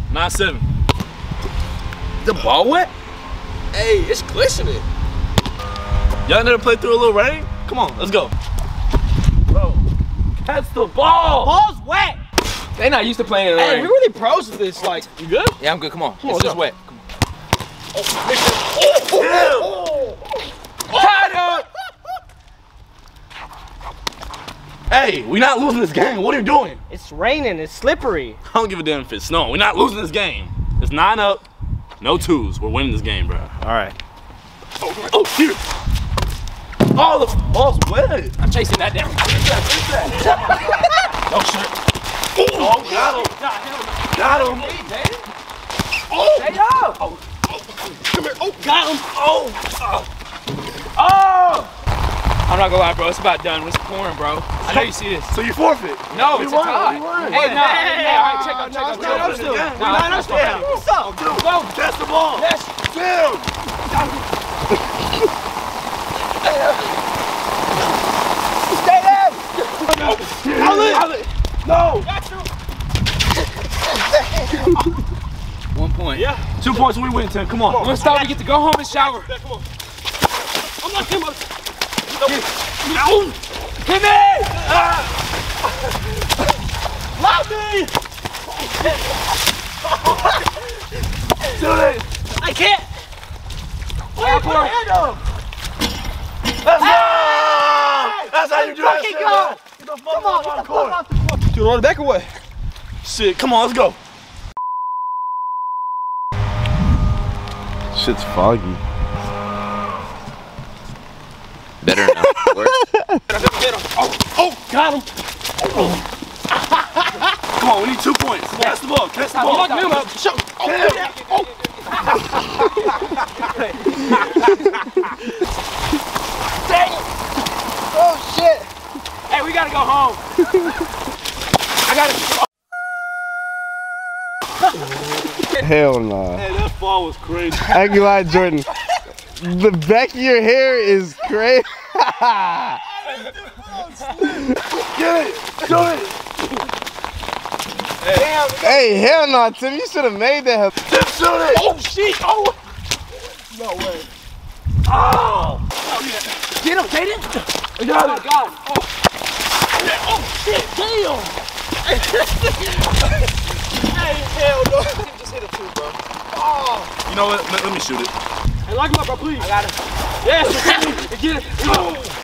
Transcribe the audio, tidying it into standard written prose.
9-7. The ball wet? Hey, it's glistening. Y'all never played through a little rain? Come on, let's go. Bro, catch the ball. Ball's wet. They not used to playing in the rain. Hey, we really pros at this. Like, You good? Yeah, I'm good. Come on. Come on, It's just go. wet. Tied up. Hey, we not losing this game. What are you doing? it's raining. It's slippery. I don't give a damn if it's snowing. We're not losing this game. It's 9 up, no 2s. We're winning this game, bro. All right. Oh, here. Oh, the ball's wet. I'm chasing that down. Oh, shit. Oh, got him. Got him. Hey, yo! Come here. Oh, got him. Oh. I'm not gonna lie, bro. It's about done. It's pouring, bro. I know you see this. So you forfeit. No, We it's won, a tie. we won. Hey, no. Hey, All right, check up, check up. no, Check still. up. We not understand. What's up? Go. Catch the ball. Yes. Damn. Stay there. Outlet. No. 1 point. Yeah. 2 points and we win 10. Come on. I'm gonna stop. We get to go home and shower. Come on. I'm not coming. Hit me! Lock me. Shoot it. I can't. Let's go. That's how you do that Fucking shit. go. Man. Get the fuck Come on, off get my the fuck court. off the court. You run it back or what? Shit, come on, let's go. Shit's foggy. Better now. Oh, got him. Come on, we need 2 points. Catch the ball, catch the ball. Lock him up. Dang it. Oh shit. Hey, we gotta go home. I gotta. Hell nah. Hey, that ball was crazy. I ain't gonna lie, Jordan. The back of your hair is crazy. Get it, do it. Hey, hell no, Tim. You should have made that. Tim, shoot it. Oh shit. Oh. No way. Oh. Get him, Jaden. I got it. God. Oh shit. Damn. Hey, hell no. Just hit it too, bro. Oh. You know what? Let me shoot it. Hey, lock him up, bro, please. I got him. Yes. Get it.